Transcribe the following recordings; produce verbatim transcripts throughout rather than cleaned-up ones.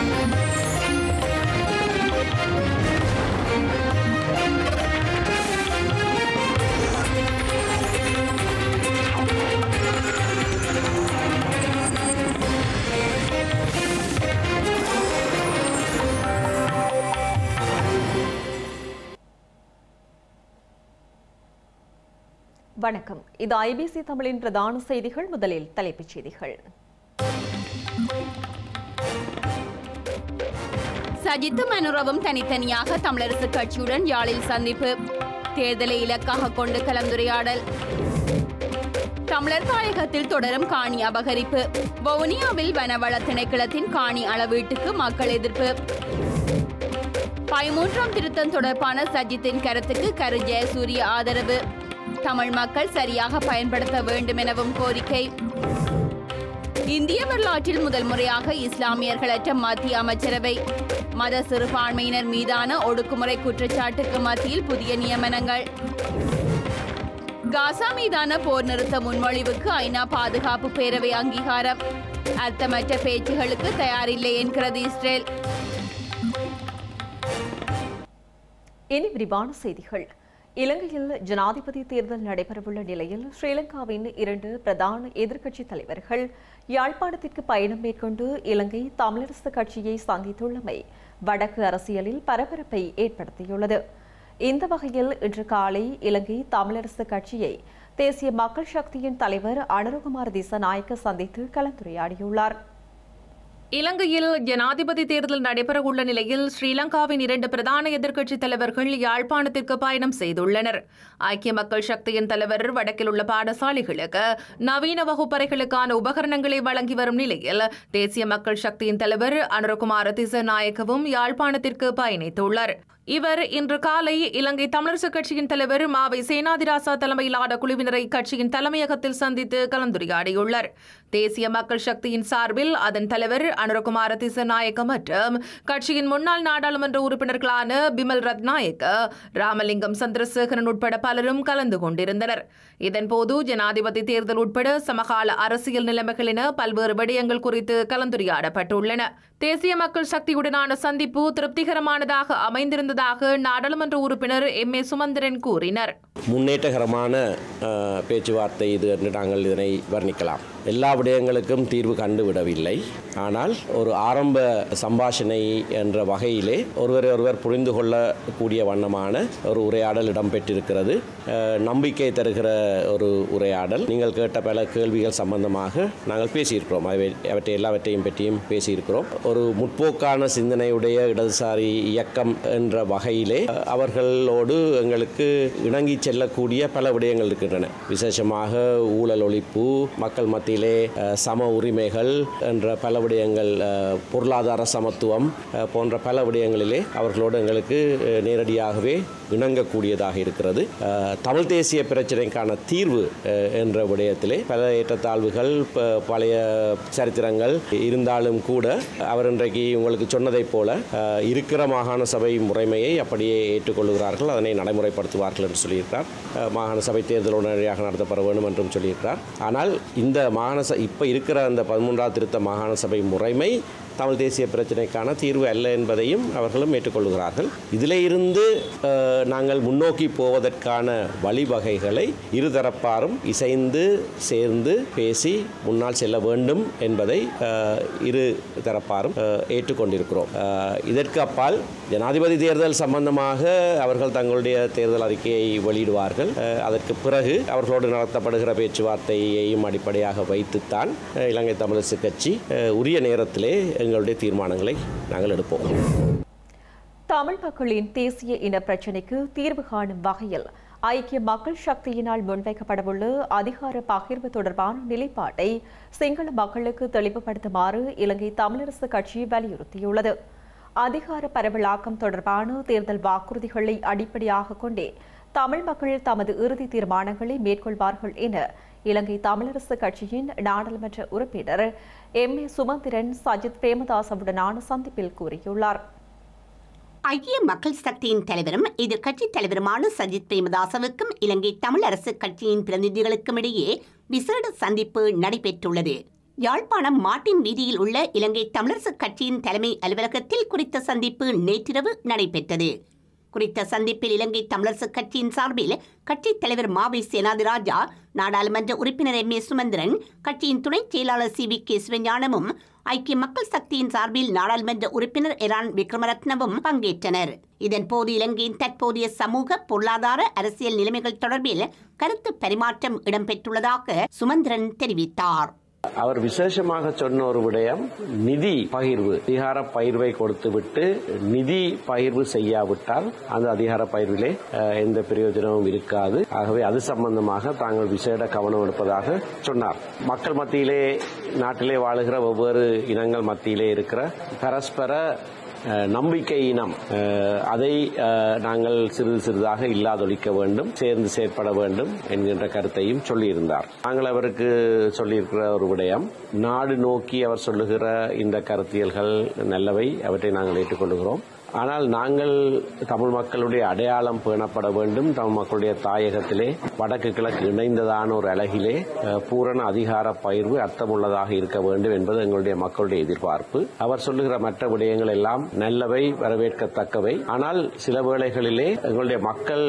வணக்கம். இது ஐபிசி தமிழின் பிரதான செய்திகள். முதலில் தலைப்புச் செய்திகள். சஜித்தும் அனுரவும் தனித்தனியாக தமிழரசு கட்சியுடன் யாழில் சந்திப்பு. தேர்தலை இலக்காக கொண்டு கலந்துரையாடல். தமிழர் தாயகத்தில் தொடரும் காணி அபகரிப்பு. வவுனியாவில் வனவள திணைக்களத்தின் காணி அளவீட்டுக்கு மக்கள் எதிர்ப்பு. பதிமூன்றாம் திருத்தம் தொடர்பான சஜித்தின் கருத்துக்கு கரு ஜெயசூரிய ஆதரவு. தமிழ் மக்கள் சரியாக பயன்படுத்த வேண்டும் எனவும் கோரிக்கை. இந்திய வரலாற்றில் முதல் முறையாக இஸ்லாமியர்களற்ற மத்திய அமைச்சரவை. மத சிறுபான்மையினர் மீதான ஒடுக்குமுறை குற்றச்சாட்டுக்கு மத்தியில் புதிய நியமனங்கள். காசா மீதான போர் நிறுத்த முன்மொழிவுக்கு ஐநா பாதுகாப்பு பேரவை அங்கீகாரம். அர்த்தமற்ற பேச்சுகளுக்கு தயாரில்லை என்கிறது இஸ்ரேல். இனி விரிவான செய்திகள். இலங்கையில் ஜனாதிபதி தேர்தல் நடைபெறவுள்ள நிலையில் ஸ்ரீலங்காவின் இரண்டு பிரதான எதிர்க்கட்சித் தலைவர்கள் யாழ்ப்பாணத்திற்கு பயணம் மேற்கொண்டு இலங்கை தமிழரசு கட்சியை சந்தித்துள்ளமை வடக்கு அரசியலில் பரபரப்பை ஏற்படுத்தியுள்ளது. இந்த வகையில் இன்று காலை இலங்கை தமிழரசு கட்சியை தேசிய மக்கள் சக்தியின் தலைவர் அனுரகுமார திசாநாயக்க சந்தித்து கலந்துரையாடியுள்ளார். இலங்கையில் ஜனாதிபதி தேர்தல் நடைபெறவுள்ள நிலையில் ஸ்ரீலங்காவின் இரண்டு பிரதான எதிர்க்கட்சித் தலைவர்கள் யாழ்ப்பாணத்திற்கு பயணம் செய்துள்ளனர். ஐக்கிய மக்கள் சக்தியின் தலைவர் வடக்கில் உள்ள பாடசாலைகளுக்கு நவீன வகுப்பறைகளுக்கான உபகரணங்களை வழங்கி வரும் நிலையில் தேசிய மக்கள் சக்தியின் தலைவர் அனுரகுமார திசாநாயக்கவும் யாழ்ப்பாணத்திற்கு பயணித்துள்ளார். இவர் இன்று காலை இலங்கை தமிழரசு கட்சியின் தலைவர் மாவை சேனாதிராசா தலைமையிலான குழுவினரை கட்சியின் தலைமையகத்தில் சந்தித்து கலந்துரையாடியுள்ளார். தேசிய மக்கள் சக்தியின் சார்பில் அதன் தலைவர் அனுரகுமார திசாநாயக்க மற்றும் கட்சியின் முன்னாள் நாடாளுமன்ற உறுப்பினர்களான பிமல் ரத்நாயக்க, ராமலிங்கம் சந்திரசேகரன் உட்பட பலரும் கலந்து கொண்டிருந்தனர். இதன்போது ஜனாதிபதி தேர்தல் உட்பட சமகால அரசியல் நிலைமைகள் என பல்வேறு விடயங்கள் குறித்து கலந்துரையாடப்பட்டுள்ளன. தேசிய மக்கள் சக்தியுடனான சந்திப்பு திருப்திகரமானதாக அமைந்திருந்ததாக நாடாளுமன்ற உறுப்பினர் எம் ஏ சுமந்திரன் கூறினர். முன்னேற்றகரமான பேச்சுவார்த்தை இது என்று நாங்கள் இதனை வர்ணிக்கலாம். எல்லா விடயங்களுக்கும் தீர்வு கண்டுவிடவில்லை. ஆனால் ஒரு ஆரம்ப சம்பாஷணை என்ற வகையிலே ஒருவரை ஒருவர் புரிந்து கொள்ளக்கூடிய வண்ணமான ஒரு உரையாடல் இடம்பெற்றிருக்கிறது. நம்பிக்கை தருகிற ஒரு உரையாடல். நீங்கள் கேட்ட பல கேள்விகள் சம்பந்தமாக நாங்கள் பேசியிருக்கிறோம். அவற்றை எல்லாவற்றையும் பற்றியும் பேசியிருக்கிறோம். ஒரு முற்போக்கான சிந்தனையுடைய இடதுசாரி இயக்கம் என்ற வகையிலே அவர்களோடு எங்களுக்கு இணங்கி செல்லக்கூடிய பல விடயங்கள் இருக்கின்றன. விசேஷமாக ஊழல் ஒழிப்பு, மக்கள் மத்தியிலே சம உரிமைகள் என்ற பல விடயங்கள், பொருளாதார சமத்துவம் போன்ற பல விடயங்களிலே அவர்களோடு எங்களுக்கு நேரடியாகவே இணங்கக்கூடியதாக இருக்கிறது. தமிழ் தேசிய பிரச்சனைக்கான தீர்வு என்ற விடயத்திலே பல ஏற்றத்தாழ்வுகள், பழைய சரித்திரங்கள் இருந்தாலும் கூட அவர் இன்றைக்கு உங்களுக்கு சொன்னதைப் போல இருக்கிற மாகாண சபை முறைமையை அப்படியே ஏற்றுக்கொள்கிறார்கள், அதனை நடைமுறைப்படுத்துவார்கள் என்று சொல்லியிருக்கிறார். மாகாண சபை தேர்தல் உடனடியாக நடத்தப்பட வேண்டும் என்றும் சொல்லியிருக்கிறார். ஆனால் இந்த மாகாண இப்போ இருக்கிற அந்த பதிமூன்றாம் திருத்த மாகாண சபை முறைமை தமிழ் தேசிய பிரச்சனைக்கான தீர்வு அல்ல என்பதையும் அவர்களும் ஏற்றுக்கொள்கிறார்கள். இதில் இருந்து நாங்கள் முன்னோக்கி போவதற்கான வழிவகைகளை இருதரப்பாரும் இசைந்து சேர்ந்து பேசி முன்னால் செல்ல வேண்டும் என்பதை இரு தரப்பாரும் ஏற்றுக்கொண்டிருக்கிறோம். இதற்கு அப்பால் ஜனாதிபதி தேர்தல் சம்பந்தமாக அவர்கள் தங்களுடைய தேர்தல் அறிக்கையை வெளியிடுவார்கள். அதற்கு பிறகு அவர்களோடு நடத்தப்படுகிற பேச்சுவார்த்தையையும் அடிப்படையாக வைத்துத்தான் இலங்கை தமிழரசு கட்சி உரிய நேரத்திலே எங்களுடைய தீர்மானங்களை நாங்கள் எடுப்போம். தமிழ் மக்களின் தேசிய இன பிரச்சினைக்கு தீர்வு காணும் வகையில் ஐக்கிய மக்கள் சக்தியினால் முன்வைக்கப்படவுள்ள அதிகார பகிர்வு தொடர்பான நிலைப்பாட்டை சிங்கள மக்களுக்கு தெளிவுபடுத்துமாறு இலங்கை தமிழரசு கட்சி வலியுறுத்தியுள்ளது. அதிகார பரவலாக்கம் தொடர்பான தேர்தல் வாக்குறுதிகளை அடிப்படையாக கொண்டே தமிழ் மக்கள் தமது இறுதி தீர்மானங்களை மேற்கொள்வார்கள் என இலங்கை தமிழரசு கட்சியின் நாடாளுமன்ற உறுப்பினர் எம் ஏ சுமந்திரன் சஜித் பிரேமதாசவுடனான சந்திப்பில் கூறியுள்ளார். ஐக்கிய மக்கள் சக்தியின் தலைவரும் எதிர்க்கட்சித் தலைவருமான சஜித் பிரேமதாசவுக்கும் இலங்கை தமிழரசு கட்சியின் பிரதிநிதிகளுக்கும் இடையே விசேட சந்திப்பு நடைபெற்றுள்ளது. யாழ்ப்பாணம் மாட்டின் வீதியில் உள்ள இலங்கை தமிழரசு கட்சியின் தலைமை அலுவலகத்தில் குறித்த சந்திப்பு நேற்றிரவு நடைபெற்றது. குறித்த சந்திப்பில் இலங்கை தமிழரசு கட்சியின் சார்பில் கட்சித் தலைவர் மாவை சேனாதிராஜா, நாடாளுமன்ற உறுப்பினர் எம் ஏ சுமந்திரன், கட்சியின் துணைச் செயலாளர் சி வி கே சிவஞானமும், ஐக்கிய மக்கள் சக்தியின் சார்பில் நாடாளுமன்ற உறுப்பினர் எரான் விக்ரமரத்னவும் பங்கேற்றனர். இதன்போது இலங்கையின் தற்போதைய சமூக, பொருளாதார, அரசியல் நிலைமைகள் தொடர்பில் கருத்து பரிமாற்றம் இடம்பெற்றுள்ளதாக சுமந்திரன் தெரிவித்தார். அவர் விசேஷமாக சொன்ன ஒரு விடயம் நிதி பகிர்வு. அதிகார பகிர்வை கொடுத்துவிட்டு நிதி பகிர்வு செய்யாவிட்டால் அந்த அதிகார பகிர்விலே எந்த பிரயோஜனமும் இருக்காது. ஆகவே அது சம்பந்தமாக தாங்கள் விசேட கவனம் எடுப்பதாக சொன்னார். மக்கள் மத்தியிலே, நாட்டிலே வாழுகிற ஒவ்வொரு இனங்கள் மத்தியிலே இருக்கிற பரஸ்பர நம்பிக்கை இனம், அதை நாங்கள் சிறிது சிறிதாக இல்லாதொழிக்க வேண்டும், சேர்ந்து செயற்பட வேண்டும் என்கின்ற கருத்தையும் சொல்லியிருந்தார். நாங்கள் அவருக்கு சொல்லியிருக்கிற ஒரு விடயம், நாடு நோக்கி அவர் சொல்லுகிற இந்த கருத்தியல்கள் நல்லவை, அவற்றை நாங்கள் ஏற்றுக்கொள்கிறோம். ஆனால் நாங்கள் தமிழ் மக்களுடைய அடையாளம் பேணப்பட வேண்டும். தமிழ் மக்களுடைய தாயகத்திலே வடக்கு கிழக்கு இணைந்ததான ஒரு அழகிலே பூரண அதிகார பகிர்வு அர்த்தமுள்ளதாக இருக்க வேண்டும் என்பது எங்களுடைய மக்களுடைய எதிர்பார்ப்பு. அவர் சொல்லுகிற மற்ற விடயங்கள் எல்லாம் நல்லவை, வரவேற்கத்தக்கவை. ஆனால் சில வேளைகளிலே எங்களுடைய மக்கள்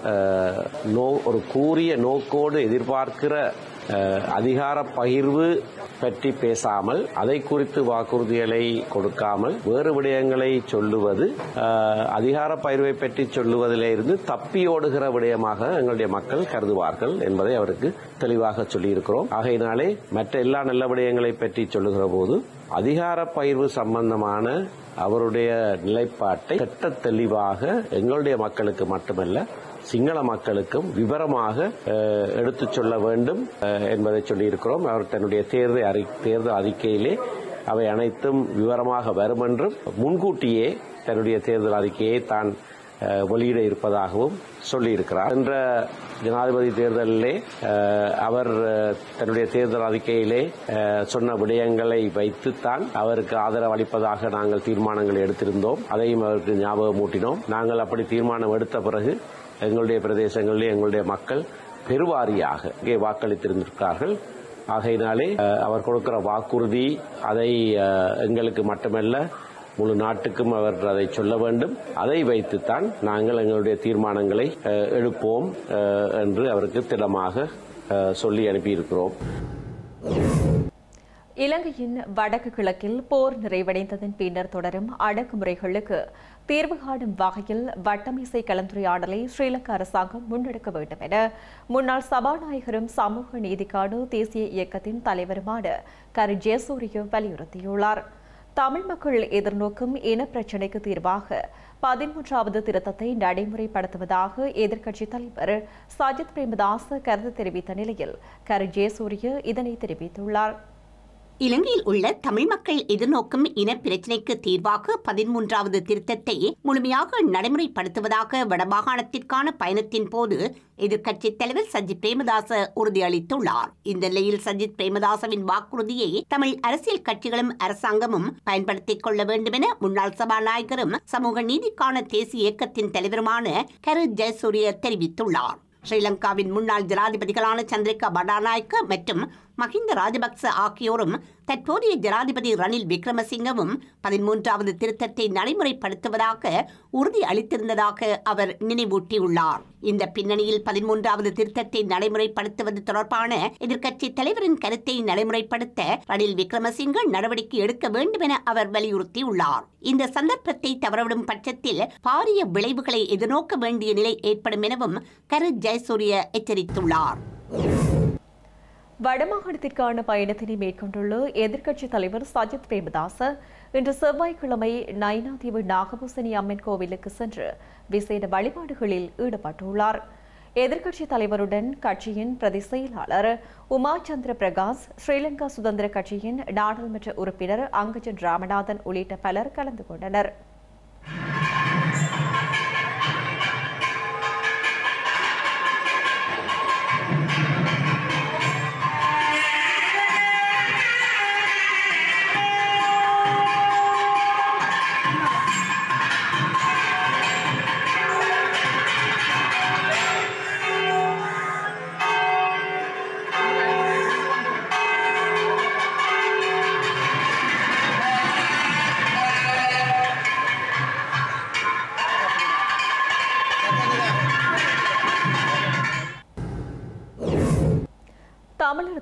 ஒரு கூறிய நோக்கோடு எதிர்பார்க்கிற அதிகார பகிர்வு பற்றி பேசாமல், அதை குறித்து வாக்குறுதிகளை கொடுக்காமல் வேறு விடயங்களை சொல்லுவது அதிகார பகிர்வை பற்றி சொல்லுவதிலே இருந்து தப்பியோடுகிற விடயமாக எங்களுடைய மக்கள் கருதுவார்கள் என்பதை அவருக்கு தெளிவாக சொல்லியிருக்கிறோம். ஆகையினாலே மற்ற எல்லா நல்ல விடயங்களை பற்றி சொல்லுகிற போது அதிகார பகிர்வு சம்பந்தமான அவருடைய நிலைப்பாட்டை திட்ட தெளிவாக எங்களுடைய மக்களுக்கு மட்டுமல்ல சிங்கள மக்களுக்கும் விவரமாக எடுத்துச் சொல்ல வேண்டும் என்பதை சொல்லியிருக்கிறோம். அவர் தன்னுடைய தேர்தல் தேர்தல் அறிக்கையிலே அவை அனைத்தும் விவரமாக வரும் என்றும் முன்கூட்டியே தன்னுடைய தேர்தல் அறிக்கையை தான் வெளியிட இருப்பதாகவும் சொல்லியிருக்கிறார். என்ற ஜனாதிபதி தேர்தலிலே அவர் தன்னுடைய தேர்தல் அறிக்கையிலே சொன்ன விடயங்களை வைத்துத்தான் அவருக்கு ஆதரவு அளிப்பதாக நாங்கள் தீர்மானங்களை எடுத்திருந்தோம். அதையும் அவருக்கு ஞாபகம் ஊட்டினோம். நாங்கள் அப்படி தீர்மானம் எடுத்த பிறகு எங்களுடைய பிரதேசங்களிலே எங்களுடைய மக்கள் பெருவாரியாக இங்கே வாக்களித்திருந்திருக்கிறார்கள். ஆகையினாலே அவர் கொடுக்கிற வாக்குறுதி அதை எங்களுக்கு மட்டுமல்ல முழு நாட்டுக்கும் அவர் அதை சொல்ல வேண்டும். அதை வைத்துத்தான் நாங்கள் எங்களுடைய தீர்மானங்களை எடுப்போம் என்று அவருக்கு திடமாக சொல்லி அனுப்பியிருக்கிறோம். இலங்கையின் வடக்கு கிழக்கில் போர் நிறைவடைந்ததன் பின்னர் தொடரும் அடக்குமுறைகளுக்கு தீர்வு காணும் வகையில் வட்டமேசை கலந்துரையாடலை ஸ்ரீலங்கா அரசாங்கம் முன்னெடுக்க வேண்டும் என முன்னாள் சபாநாயகரும் சமூக நீதிக்கான தேசிய இயக்கத்தின் தலைவருமான கரு ஜெயசூரிய வலியுறுத்தியுள்ளார். தமிழ் மக்கள் எதிர்நோக்கும் இனப்பிரச்சினைக்கு தீர்வாக பதிமூன்றாவது திருத்தத்தை நடைமுறைப்படுத்துவதாக எதிர்க்கட்சித் தலைவர் சஜித் பிரேமதாச கருத்து தெரிவித்த நிலையில் கரு ஜெயசூரிய இதனை தெரிவித்துள்ளார். இலங்கையில் உள்ள தமிழ் மக்கள் எதிர்நோக்கும் இன பிரச்சினைக்கு தீர்வாக பதிமூன்றாவது திருத்தத்தை முழுமையாக நடைமுறைப்படுத்துவதாக வடமாகாணத்திற்கான பயணத்தின் போது எதிர்க்கட்சித் தலைவர் சஜித் பிரேமதாச உறுதியளித்துள்ளார். இந்த நிலையில் சஜித் பிரேமதாசவின் வாக்குறுதியை தமிழ் அரசியல் கட்சிகளும் அரசாங்கமும் பயன்படுத்திக் கொள்ள வேண்டும் என முன்னாள் சபாநாயகரும் சமூக நீதிக்கான தேசிய இயக்கத்தின் தலைவருமான கரு ஜெயசூரிய தெரிவித்துள்ளார். ஸ்ரீலங்காவின் முன்னாள் ஜனாதிபதிகளான சந்திரிகா பண்டாரநாயக்க மற்றும் மஹிந்த ராஜபக்ச ஆகியோரும் தற்போதைய ஜனாதிபதி ரணில் விக்ரமசிங்கவும் பதிமூன்றாவது திருத்தத்தை நடைமுறைப்படுத்துவதாக உறுதி அளித்திருந்ததாக அவர் நினைவூட்டியுள்ளார். இந்த பின்னணியில் பதிமூன்றாவது திருத்தத்தை நடைமுறைப்படுத்துவது தொடர்பான எதிர்க்கட்சித் தலைவரின் கருத்தை நடைமுறைப்படுத்த ரணில் விக்ரமசிங்க நடவடிக்கை எடுக்க வேண்டும் என அவர் வலியுறுத்தியுள்ளார். இந்த சந்தர்ப்பத்தை தவறவிடும் பட்சத்தில் பாரிய விளைவுகளை எதிர்நோக்க வேண்டிய நிலை ஏற்படும் எனவும் கரு ஜெயசூரிய எச்சரித்துள்ளார். வடமாகாணத்திற்கான பயணத்தினை மேற்கொண்டுள்ள எதிர்க்கட்சித் தலைவர் சஜித் பிரேமதாச இன்று செவ்வாய்க்கிழமை நயினாதீவு நாகபூசணி அம்மன் கோவிலுக்கு சென்று விசேட வழிபாடுகளில் ஈடுபட்டுள்ளார். எதிர்க்கட்சித் தலைவருடன் கட்சியின் பிரதி செயலாளர் உமா சந்திர பிரகாஷ், ஸ்ரீலங்கா சுதந்திர கட்சியின் நாடாளுமன்ற உறுப்பினர் அங்கஜன் ராமநாதன் உள்ளிட்ட பலர் கலந்து கொண்டனர்.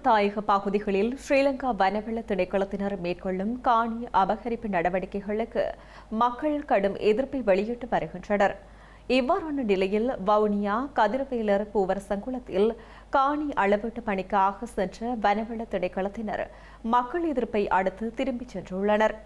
தாயக பகுதிகளில் ஸ்ரீலங்கா வனவள திணைக்களத்தினர் மேற்கொள்ளும் காணி அபகரிப்பு நடவடிக்கைகளுக்கு மக்கள் கடும் எதிர்ப்பை வெளியிட்டு வருகின்றனர். இவ்வாறான நிலையில் வவுனியா கதிரவேலர் பூவர் சங்குளத்தில் காணி அளவீட்டு பணிக்காக சென்ற வனவள திணைக்களத்தினர் மக்கள் எதிர்ப்பை அடுத்து திரும்பிச் சென்றுள்ளனர்.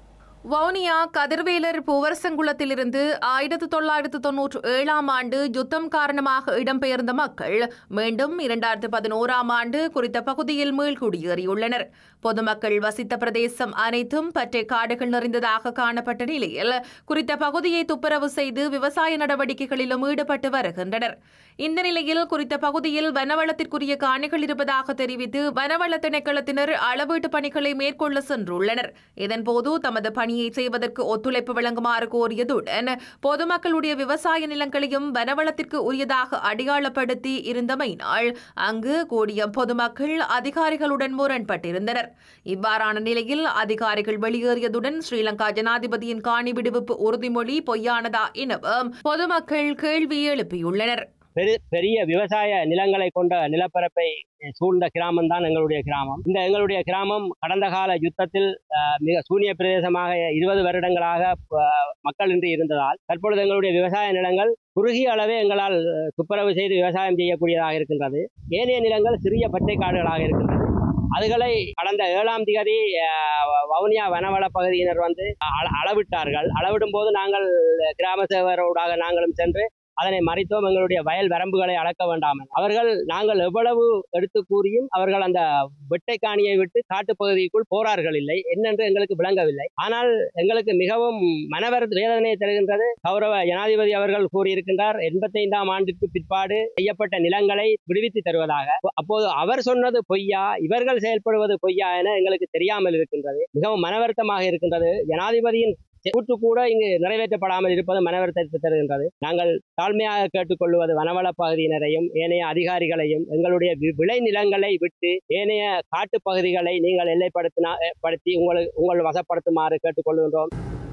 வவுனியா கதிர்வேலர் பூவரசங்குளத்திலிருந்து ஆயிரத்து தொள்ளாயிரத்து தொன்னூற்று ஏழாம் ஆண்டு யுத்தம் காரணமாக இடம்பெயர்ந்த மக்கள் மீண்டும் இரண்டாயிரத்து பதினோராம் ஆண்டு குறித்த பகுதியில் மீள்குடியேறியுள்ளனர். பொதுமக்கள் வசித்த பிரதேசம் அனைத்தும் பற்றை காடுகள் நிறைந்ததாக காணப்பட்ட நிலையில் குறித்த பகுதியை துப்புரவு செய்து விவசாய நடவடிக்கைகளிலும் ஈடுபட்டு வருகின்றனர். இந்த நிலையில் குறித்த பகுதியில் வனவளத்திற்குரிய காணிகள் இருப்பதாக தெரிவித்து வனவள திணைக்களத்தினர் அளவீட்டு பணிகளை மேற்கொள்ள சென்றுள்ளனர். இதன்போது தமது பணியை செய்வதற்கு ஒத்துழைப்பு வழங்குமாறு கோரியதுடன் பொதுமக்களுடைய விவசாய நிலங்களையும் வனவளத்திற்கு உரியதாக அடையாளப்படுத்தி இருந்தமையினால் அங்கு கூடிய பொதுமக்கள் அதிகாரிகளுடன் முரண்பட்டிருந்தனர். இவ்வாறான நிலையில் அதிகாரிகள் வெளியேறியதுடன் ஸ்ரீலங்கா ஜனாதிபதியின் காணி விடுவிப்பு உறுதிமொழி பொய்யானதா எனவும் பொதுமக்கள் கேள்வி எழுப்பியுள்ளனர். பெரிய விவசாய நிலங்களை கொண்ட நிலப்பரப்பை சூழ்ந்த கிராமம் தான் எங்களுடைய கிராமம். இந்த எங்களுடைய கிராமம் கடந்த கால யுத்தத்தில் மிக சூனிய பிரதேசமாக இருபது வருடங்களாக மக்களின்றி இருந்ததால் தற்பொழுது எங்களுடைய விவசாய நிலங்கள் குறுகிய அளவே எங்களால் துப்புரவு செய்து விவசாயம் செய்யக்கூடியதாக இருக்கின்றது. ஏனைய நிலங்கள் சிறிய பச்சை காடுகளாக இருக்கின்றது. அதுகளை கடந்த ஏழாம் திகதி வவுனியா வனவள பகுதியினர் வந்து அளவிட்டார்கள். அளவிடும் போது நாங்கள் கிராம சேவரோடாக நாங்களும் சென்று அதனை மறைத்தோம். எங்களுடைய வயல் வரம்புகளை அளக்க வேண்டாமல் அவர்கள் நாங்கள் எவ்வளவு எடுத்து கூறியும் அவர்கள் அந்த வெட்டை காணியை விட்டு காட்டுப்பகுதிக்குள் போறார்கள் இல்லை. என்னென்று எங்களுக்கு விளங்கவில்லை. ஆனால் எங்களுக்கு மிகவும் மனவர வேதனையை தருகின்றது. கௌரவ ஜனாதிபதி அவர்கள் கூறியிருக்கின்றார் எண்பத்தி ஐந்தாம் ஆண்டுக்கு பிற்பாடு செய்யப்பட்ட நிலங்களை விடுவித்து தருவதாக. அப்போது அவர் சொன்னது பொய்யா, இவர்கள் செயல்படுவது பொய்யா என எங்களுக்கு தெரியாமல் இருக்கின்றது. மிகவும் மனவருத்தமாக இருக்கின்றது. ஜனாதிபதியின் கூட்டு கூட இங்கு நிறைவேற்றப்படாமல் இருப்பது மனவருத்தத்தை தருகின்றது. நாங்கள் தாழ்மையாக கேட்டுக்கொள்வது வனவள பகுதியினரையும் ஏனைய அதிகாரிகளையும் எங்களுடைய விளை நிலங்களை விட்டு ஏனைய காட்டு பகுதிகளை நீங்கள் எல்லைப்படுத்தினா படுத்தி உங்களை உங்கள் வசப்படுத்துமாறு கேட்டுக்கொள்கின்றோம்.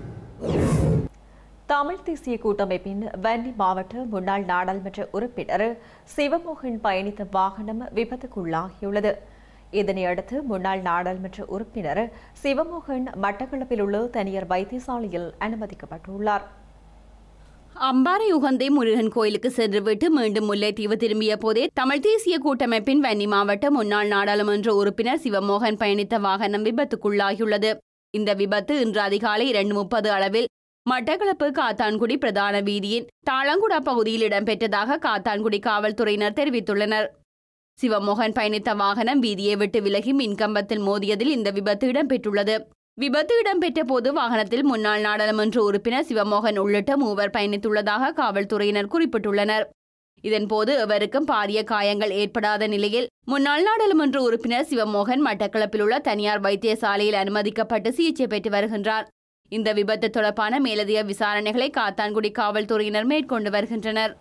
தமிழ் தேசிய கூட்டமைப்பின் வன்னி மாவட்ட முன்னாள் நாடாளுமன்ற உறுப்பினர் சிவமோகன் பயணித்த வாகனம் விபத்துக்குள்ளாகியுள்ளது. இதனையடுத்து முன்னாள் நாடாளுமன்ற உறுப்பினர் சிவமோகன் மட்டக்களப்பில் உள்ள தனியார் வைத்தியசாலையில் அனுமதிக்கப்பட்டுள்ளார். அம்பாறை உகந்தை முருகன் கோயிலுக்கு சென்றுவிட்டு மீண்டும் முல்லைத்தீவு திரும்பிய போதே தமிழ் தேசிய கூட்டமைப்பின் வன்னி மாவட்ட முன்னாள் நாடாளுமன்ற உறுப்பினர் சிவமோகன் பயணித்த வாகனம் விபத்துக்குள்ளாகியுள்ளது. இந்த விபத்து இன்று அதிகாலை இரண்டு முப்பது அளவில் மட்டக்களப்பு காத்தான்குடி பிரதான வீதியின் தாளங்குடா பகுதியில் இடம்பெற்றதாக காத்தான்குடி காவல்துறையினர் தெரிவித்துள்ளனர். சிவமோகன் பயணித்த வாகனம் வீதியை விட்டு விலகி மின்கம்பத்தில் மோதியதில் இந்த விபத்து இடம்பெற்றுள்ளது. விபத்து இடம்பெற்ற போது வாகனத்தில் முன்னாள் நாடாளுமன்ற உறுப்பினர் சிவமோகன் உள்ளிட்ட மூவர் பயணித்துள்ளதாக காவல்துறையினர் குறிப்பிட்டுள்ளனர். இதன்போது எவருக்கும் பாரிய காயங்கள் ஏற்படாத நிலையில் முன்னாள் நாடாளுமன்ற உறுப்பினர் சிவமோகன் மட்டக்களப்பில் உள்ள தனியார் வைத்தியசாலையில் அனுமதிக்கப்பட்டு சிகிச்சை பெற்று வருகின்றார். இந்த விபத்து தொடர்பான மேலதிக விசாரணைகளை காத்தான்குடி காவல்துறையினர் மேற்கொண்டு வருகின்றனர்.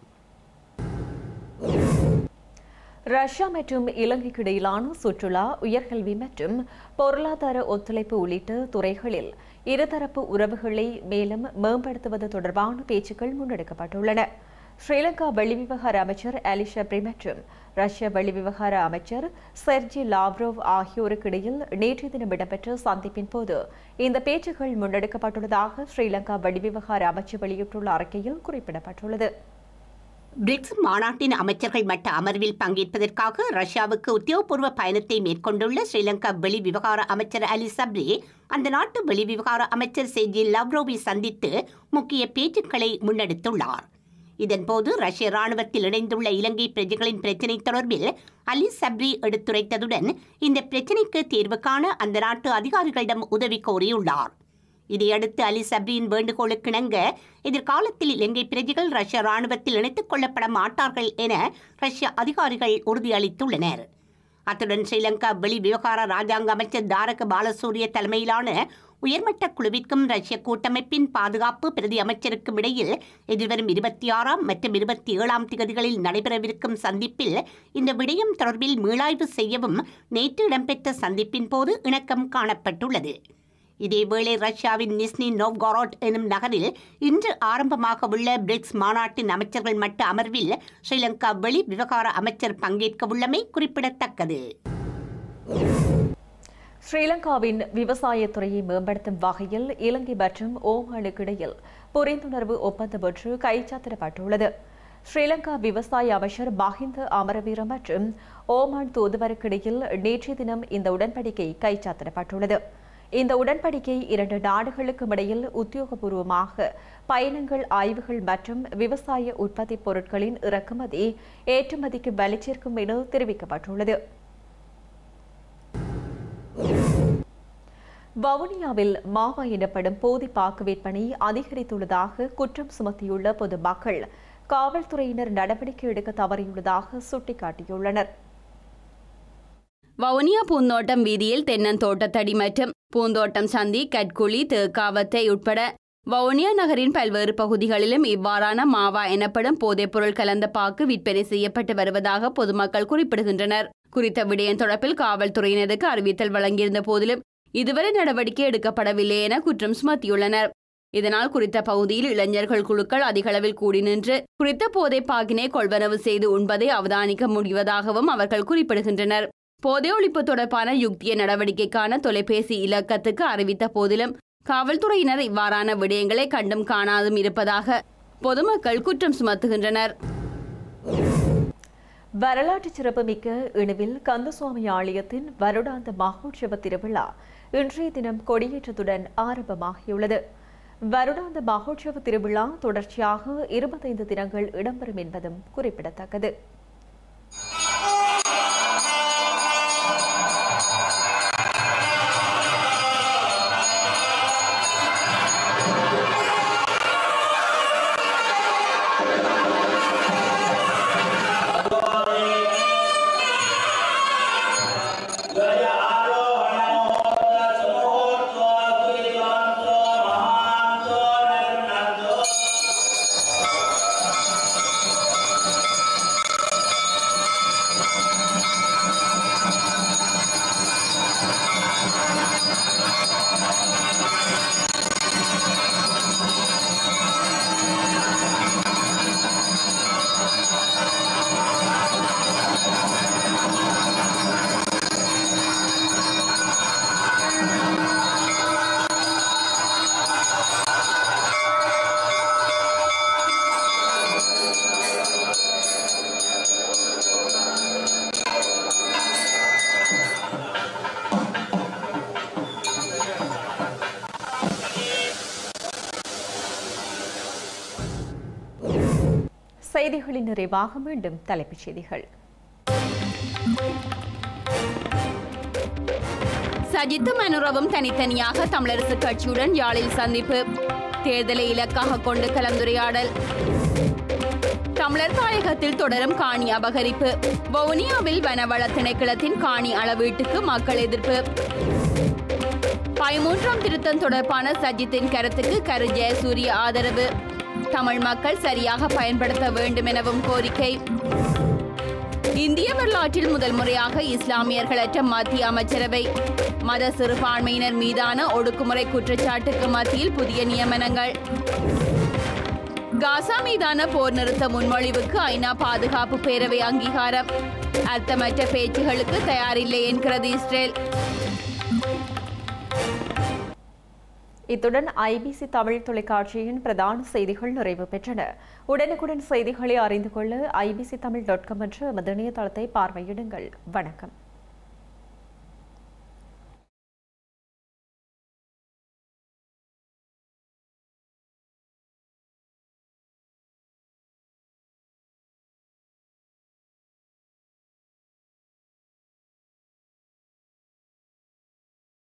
ரஷ்யா மற்றும் இலங்கைக்கு இடையிலான சுற்றுலா, உயர்கல்வி மற்றும் பொருளாதார ஒத்துழைப்பு உள்ளிட்ட துறைகளில் இருதரப்பு உறவுகளை மேலும் மேம்படுத்துவது தொடர்பான பேச்சுக்கள் முன்னெடுக்கப்பட்டுள்ளன. ஸ்ரீலங்கா வெளிவிவகார அமைச்சர் அலிஷப்ரி மற்றும் ரஷ்ய வெளிவிவகார அமைச்சர் செர்ஜி லாவ்ரோவ் ஆகியோருக்கு இடையில் நேற்றைய தினம் இடம்பெற்ற சந்திப்பின் போது இந்த பேச்சுக்கள் முன்னெடுக்கப்பட்டுள்ளதாக ஸ்ரீலங்கா வெளிவிவகார அமைச்சு வெளியிட்டுள்ள அறிக்கையில் குறிப்பிடப்பட்டுள்ளது. பிரிக்ஸ் மாநாட்டின் அமைச்சர்கள் மட்ட அமர்வில் பங்கேற்பதற்காக ரஷ்யாவுக்கு உத்தியோகபூர்வ பயணத்தை மேற்கொண்டுள்ள ஸ்ரீலங்கா வெளிவிவகார அமைச்சர் அலி சப்ரி அந்த நாட்டு வெளிவிவகார அமைச்சர் செர்ஜி லாவ்ரோவை சந்தித்து முக்கிய பேச்சுக்களை முன்னெடுத்துள்ளார். இதன்போது ரஷ்ய ராணுவத்தில் இணைந்துள்ள இலங்கை பிரஜைகளின் பிரச்சினை தொடர்பில் அலி சப்ரி எடுத்துரைத்ததுடன் இந்த பிரச்சினைக்கு தீர்வு காண அந்த நாட்டு அதிகாரிகளிடம் உதவி கோரியுள்ளார். இதையடுத்து அலி சப்ரியின் வேண்டுகோளுக்கிணங்க எதிர்காலத்தில் இலங்கை பிரஜைகள் ரஷ்ய ராணுவத்தில் இணைத்துக் கொள்ளப்பட மாட்டார்கள் என ரஷ்ய அதிகாரிகள் உறுதியளித்துள்ளனர். அத்துடன் ஸ்ரீலங்கா வெளி விவகார ராஜாங்க அமைச்சர் தாரக பாலசூரிய தலைமையிலான உயர்மட்ட குழுவிற்கும் ரஷ்ய கூட்டமைப்பின் பாதுகாப்பு பிரதி அமைச்சருக்கும் இடையில் எதிர்வரும் இருபத்தி ஆறாம் மற்றும் இருபத்தி ஏழாம் திகதிகளில் நடைபெறவிருக்கும் சந்திப்பில் இந்த விடயம் தொடர்பில் மீளாய்வு செய்யவும் நேற்று இடம்பெற்ற சந்திப்பின் போது இணக்கம் காணப்பட்டுள்ளது. இதேவேளை ரஷ்யாவின் நிஸ்னி நோவ்கோரோட் எனும் நகரில் இன்று ஆரம்பமாக உள்ள பிரிக்ஸ் மாநாட்டின் அமைச்சர்கள் மட்ட அமர்வில் ஸ்ரீலங்கா வெளி விவகார அமைச்சர் பங்கேற்க உள்ளமை குறிப்பிடத்தக்கது. ஸ்ரீலங்காவின் விவசாயத்துறையை மேம்படுத்தும் வகையில் இலங்கை மற்றும் ஓமானுக்கு இடையில் புரிந்துணர்வு ஒப்பந்தம் ஒன்று கைச்சாத்திடப்பட்டுள்ளது. ஸ்ரீலங்கா விவசாய அமைச்சர் மஹிந்த அமரவீர மற்றும் ஓமான் தூதுவருக்கிடையில் நேற்றைய தினம் இந்த உடன்படிக்கை கைச்சாத்திடப்பட்டுள்ளது. இந்த உடன்படிக்கை இரண்டு நாடுகளுக்கும் இடையில் உத்தியோகபூர்வமாக பயணங்கள், ஆய்வுகள் மற்றும் விவசாய உற்பத்தி பொருட்களின் இறக்குமதி, ஏற்றுமதிக்கு வலுச்சேர்க்கும் என தெரிவிக்கப்பட்டுள்ளது. வவுனியாவில் மாவா எனப்படும் போதைப்பாக்கு விற்பனை அதிகரித்துள்ளதாக குற்றம் சுமத்தியுள்ள பொதுமக்கள் காவல்துறையினர் நடவடிக்கை எடுக்க தவறியுள்ளதாக சுட்டிக்காட்டியுள்ளனர். வவுனியா பூந்தோட்டம் வீதியில் தென்னந்தோட்டத்தடி மற்றும் பூந்தோட்டம் சந்தி, கட்குழி, தேக்காவத்தை உட்பட வவுனியா நகரின் பல்வேறு பகுதிகளிலும் இவ்வாறான மாவா எனப்படும் போதைப்பொருள் கலந்த பாக்கு விற்பனை செய்யப்பட்டு வருவதாக பொதுமக்கள் குறிப்பிடுகின்றனர். குறித்த விடயம் தொடர்பில் காவல்துறையினருக்கு அறிவித்தல் வழங்கியிருந்த போதிலும் இதுவரை நடவடிக்கை எடுக்கப்படவில்லை என குற்றம் சுமத்தியுள்ளனர். இதனால் குறித்த பகுதியில் இளைஞர்கள் குழுக்கள் அதிகளவில் கூடி நின்று குறித்த போதை பாக்கினை கொள்வனவு செய்து உண்பதை அவதானிக்க முடிவதாகவும் அவர்கள் குறிப்பிடுகின்றனர். போதை ஒழிப்பு தொடர்பான யுக்திய நடவடிக்கைக்கான தொலைபேசி இலக்கத்துக்கு அறிவித்த போதிலும் காவல்துறையினர் இவ்வாறான விடயங்களை கண்டும் காணாதும் இருப்பதாக பொதுமக்கள் குற்றம் சுமத்துகின்றனர். வரலாற்று சிறப்புமிக்க இணுவில் கந்தசுவாமி ஆலயத்தின் வருடாந்த மகோற்சவ திருவிழா இன்றைய தினம் கொடியேற்றத்துடன் ஆரம்பமாகியுள்ளது. வருடாந்த மகோற்சவ திருவிழா தொடர்ச்சியாக இருபத்தைந்து தினங்கள் இடம்பெறும் என்பதும் குறிப்பிடத்தக்கது. செய்திகளின் நிறைவாக மீண்டும் தலைப்புச் செய்திகள். சஜித்தும் அனுரவும் தனித்தனியாக தமிழரசு கட்சியுடன் யாழில் சந்திப்பு, தேர்தலை இலக்காக கொண்டு கலந்துரையாடல். தமிழர் தாயகத்தில் தொடரும் காணி அபகரிப்பு, வவுனியாவில் வனவள திணைக்களத்தின் காணி அளவீட்டுக்கு மக்கள் எதிர்ப்பு. பதிமூன்றாம் திருத்தம் தொடர்பான சஜித்தின் கருத்துக்கு கரு ஜெயசூரிய ஆதரவு, தமிழ் மக்கள் சரியாக பயன்படுத்த வேண்டும் எனவும் கோரிக்கை. இந்திய வரலாற்றில் முதல் முறையாக இஸ்லாமியர்களற்ற மத்திய அமைச்சரவை, மத சிறுபான்மையினர் மீதான ஒடுக்குமுறை குற்றச்சாட்டுக்கு மத்தியில் புதிய நியமனங்கள். காசா மீதான போர் நிறுத்த முன்மொழிவுக்கு ஐநா பாதுகாப்பு பேரவை அங்கீகாரம், அர்த்தமற்ற பேச்சுகளுக்கு தயாரில்லை என்கிறது இஸ்ரேல். இத்துடன் ஐபிசி தமிழ் தொலைக்காட்சியின் பிரதான செய்திகள் நிறைவு பெற்றன. உடனுக்குடன் செய்திகளை அறிந்து கொள்ள ஐபிசி தமிழ் டாட் காம் என்ற இணையதளத்தை பார்வையிடுங்கள். வணக்கம்.